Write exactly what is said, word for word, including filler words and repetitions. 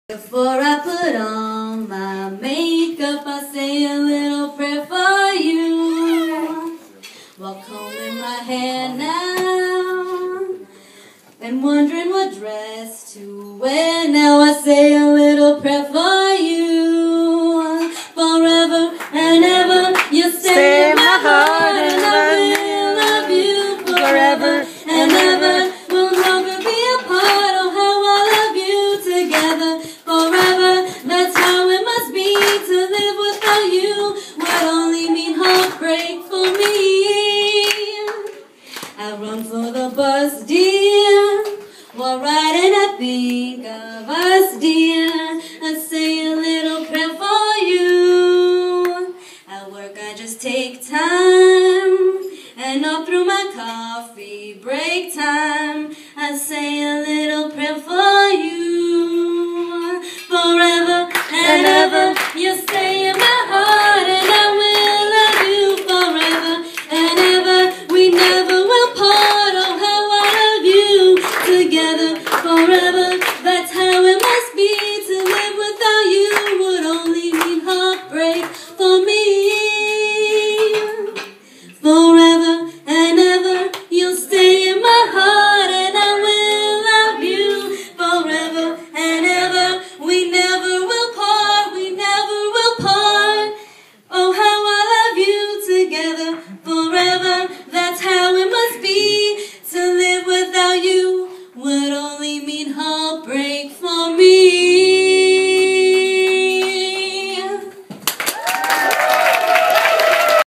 Before I put on my makeup, I say a little prayer for you. While combing my hair now and wondering what dress to wear now, I say a little prayer for you. Forever and ever, you stay in my heart, and I will love you forever and ever. We'll never be apart. Oh, how I love you together. Forever, that's how it must be. To live without you would only mean heartbreak for me. I run for the bus, dear, while riding I think of us, dear. I say a little prayer for you. At work I just take time, and all through my coffee break time I say a little